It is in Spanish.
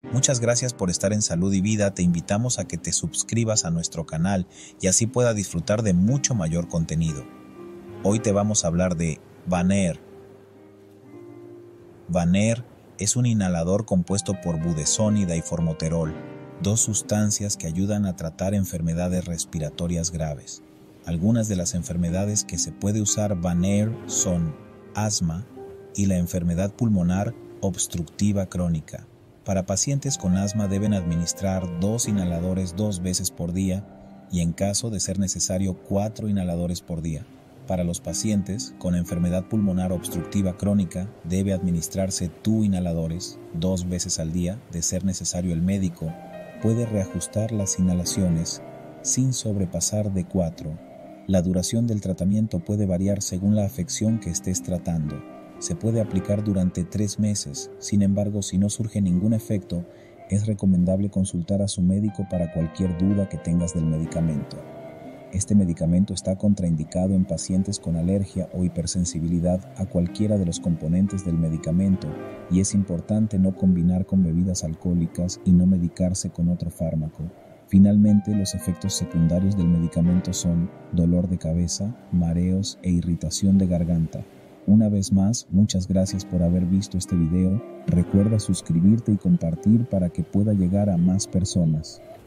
Muchas gracias por estar en Salud y Vida. Te invitamos a que te suscribas a nuestro canal y así puedas disfrutar de mucho mayor contenido. Hoy te vamos a hablar de Vanair. Vanair es un inhalador compuesto por budesonida y formoterol, dos sustancias que ayudan a tratar enfermedades respiratorias graves. Algunas de las enfermedades que se puede usar Vanair son asma y la enfermedad pulmonar obstructiva crónica. Para pacientes con asma deben administrar 2 inhaladores 2 veces por día y en caso de ser necesario 4 inhaladores por día. Para los pacientes con enfermedad pulmonar obstructiva crónica debe administrarse 2 inhaladores 2 veces al día. De ser necesario, el médico puede reajustar las inhalaciones sin sobrepasar de 4. La duración del tratamiento puede variar según la afección que estés tratando. Se puede aplicar durante 3 meses. Sin embargo, si no surge ningún efecto, es recomendable consultar a su médico para cualquier duda que tengas del medicamento. Este medicamento está contraindicado en pacientes con alergia o hipersensibilidad a cualquiera de los componentes del medicamento y es importante no combinar con bebidas alcohólicas y no medicarse con otro fármaco. Finalmente, los efectos secundarios del medicamento son dolor de cabeza, mareos e irritación de garganta. Una vez más, muchas gracias por haber visto este video. Recuerda suscribirte y compartir para que pueda llegar a más personas.